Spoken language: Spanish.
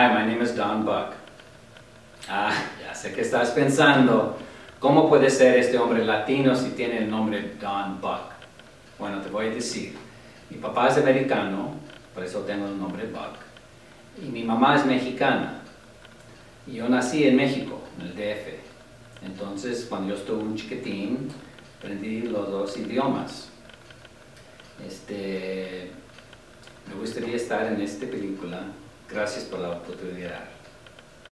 Hi, my name is Don Buck. Ah, ya sé que estás pensando, ¿cómo puede ser este hombre latino si tiene el nombre Don Buck? Bueno, te voy a decir. Mi papá es americano, por eso tengo el nombre Buck. Y mi mamá es mexicana. Y yo nací en México, en el DF. Entonces, cuando yo estuve un chiquitín, aprendí los dos idiomas. Me gustaría estar en esta película. Gracias por la oportunidad.